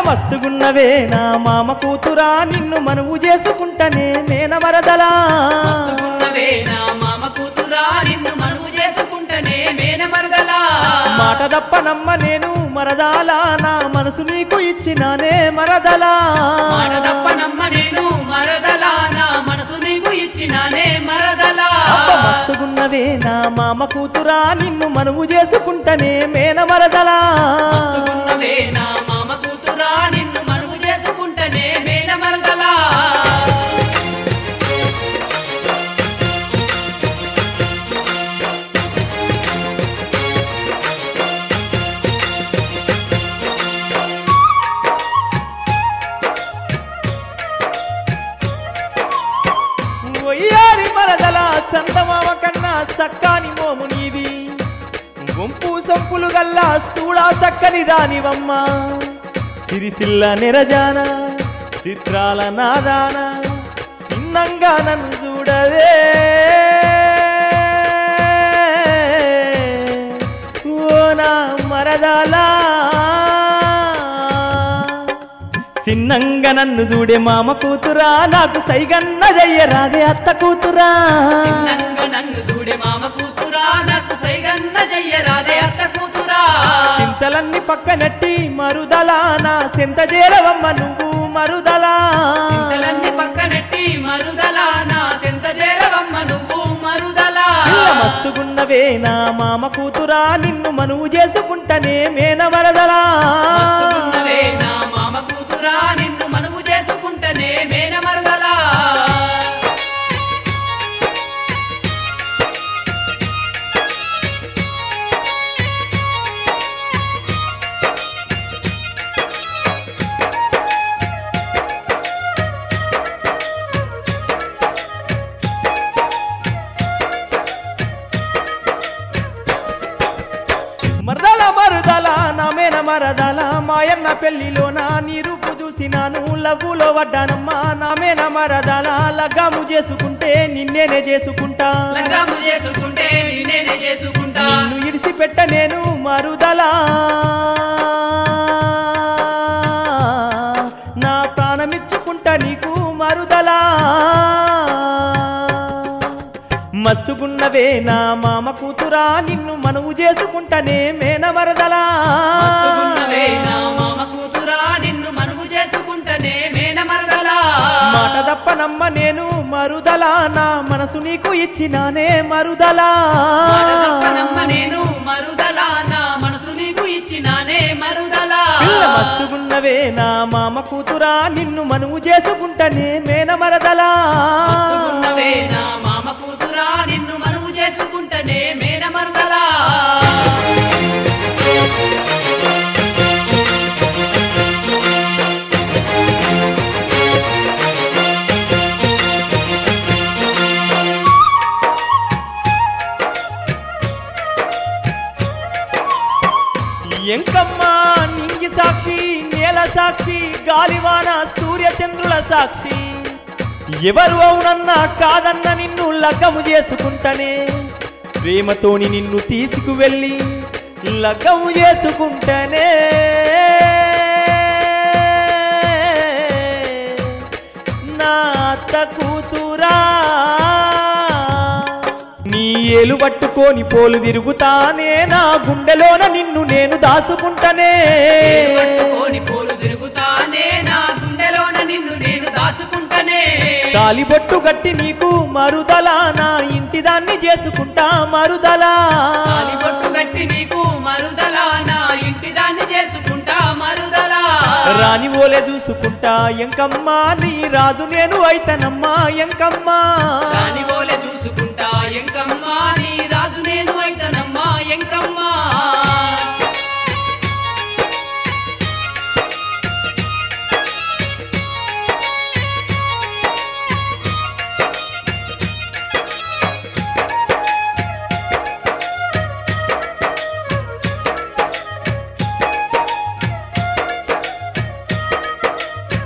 మస్తుగున్నవే నా మామ కూతురా నిన్ను మనువు చేసుకుంటనే మేన మరదలా మస్తుగున్నవే నా మామ కూతురా నిన్ను మనువు చేసుకుంటనే మేన మరదలా మాట తప్ప నమ్మ నేను మరదాలా నా మనసు నీకు ఇచ్చినానే మరదలా మాట తప్ప నమ్మ నేను మరదలా నా మనసు నీకు ఇచ్చినానే మరదలా మస్తుగున్నవే నా మామ కూతురా నిన్ను మనువు చేసుకుంటనే మేన మరదలా మస్తుగున్నవే నా మామ కూతురా నిన్ను మనువు చేసుకుంటనే మేన మరదలా ఒయ్యారి మరదలా సంతమామ కన్నా సక్కాని మోము నీది గుంపు సంపులు గల్లా చూడా చక్కని రానివమ్మ సిరిసిల్ల నిరజాన చిత్రాల నాదాన చిన్నంగా నన్ను చూడవే ఓ నా మరదలా చిన్నంగా నన్ను చూడే మామ కూతురా నాకు సైగన్న జయ్యరాదే అత్త కూతురా చిన్నంగా నన్ను చూడే మామ కూతురా నాకు సైగన్న జయ్యరాదే అత్త కూతురా చింతలన్నీ పక్కనట్టి మరుదలా నా సెంత చేరవమ్మ నువ్వు మరుదలా చింతలన్నీ పక్కనెట్టి మరుదలా నా సెంత చేరవమ్మ నువ్వు మరుదలా మస్తుగున్నవే నా మామ కూతురా నిన్ను మనువు చేసుకుంటనే మేన మరదలా మస్తుగున్నవే నా మామ కూతురా నిన్ను మనువు చేసుకుంటనే మేన మరదలా మరదల మరుదల నా మేన మరదల మాయన్న పెళ్లిలోన నీ రూపు చూసినాను లవ్వులో వడ్డానమ్మా నా మేన మరదల లగ్గాము చేసుకుంటే నిన్నేనే చేసుకుంటా లగ్గాము చేసుకుంటే నిన్నేనే చేసుకుంటా నిన్ను ఇడిసిపెట్ట నేను మరుదలా నా ప్రాణమిచ్చుకుంటా నీకు మరుదలా మస్తుగున్నవే నా మామ కూతురా నిన్ను మనువు చేసుకుంటనే మేన మరదలా మస్తుగున్నవే నా మామ కూతురా నిన్ను మనువు చేసుకుంటనే మేన మరదలా మాట తప్ప నమ్మ నేను మరుదలా నా మనసు నీకు ఇచ్చినానే మరుదలా మాట తప్ప నమ్మ నేను మరుదలా నా మనసు నీకు ఇచ్చినానే మరుదలా మస్తుగున్నవే నా మామ కూతురా నిన్ను మనువు చేసుకుంటనే మేన మరదలా మస్తుగున్నవే నా మామ కూతురా నిన్ను మనువు చేసుకుంటనే మేన మరదలా ఎంకమ్మా నింగి సాక్షి నేల సాక్షి గాలివాన సూర్య చంద్రుల సాక్షి ఎవరు అవునన్నా కాదన్న నిన్ను లగ్గము చేసుకుంటనే ప్రేమతోని నిన్ను తీసుకువెళ్ళి లగ్గము చేసుకుంటనే నా అత్త కూతురా నీ ఏలు పట్టుకొని పోలు తిరుగుతానే నా గుండెలోన నిన్ను నేను దాచుకుంటనే పట్టుకొని పోలు తిరుగుతానే నా గుండెలోన నిన్ను నేను దాచుకుంటనే తాలిబొట్టు గట్టి నీకు మరుదలా నా ఇంటి దాన్ని చేసుకుంటా మరుదలా తాలిబొట్టు గట్టి నీకు మరుదలా నా ఇంటి దాన్ని చేసుకుంటా మరుదలా రాని ఓలే చూసుకుంటా ఎంకమ్మా నీ రాజు నేను అయితనమ్మా ఎంకమ్మా రాని ఓలే చూసుకుంటా ఎంకమ్మా నీ రాజు నేను అయితనమ్మా ఎంకమ్మా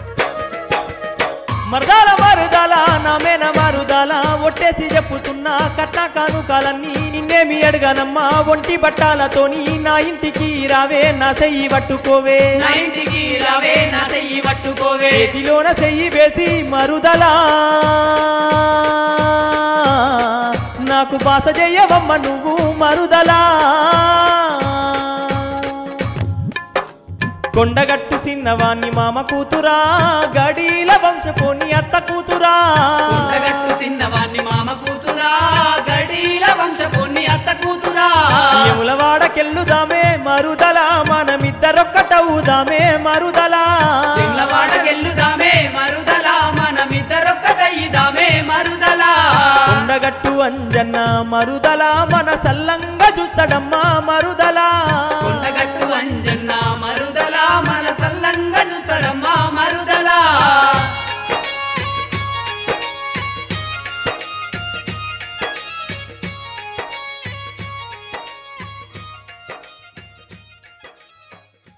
మరదాల మరుదల నా మేన మరుదల ఒట్టేసి చెప్పుతున్నా కట్న కానుకాలన్నీ నిన్నేమి అడగనమ్మా ఒంటి బట్టాలతోని నా ఇంటికి రావే నా చెయ్యి పట్టుకోవే నా ఇంటికి రావే నా చెయ్యి పట్టుకోవే చేతిలోన చెయ్యి వేసి మరుదలా నాకు బాస చెయ్యవమ్మ నువ్వు మరుదలా కొండగట్టు సిన్నవాణ్ణి మామ కూతురా గడీల వంశపోని అత్త కూతురా కొండగట్టు సిన్నవాణ్ణి మామ కూతురా గడీల వంశపోని అత్త కూతురా యములవాడకెళ్ళుదామే మరుదలా మనమిద్దరొక్కటవుదామే మరుదలా యములవాడకెళ్ళుదామే మరుదలా మనమిద్దరొక్కటయ్యిదామే మరుదలా కొండగట్టు అంజన్న మరుదలా మన సల్లంగా చూస్తాడమ్మా మరుదలా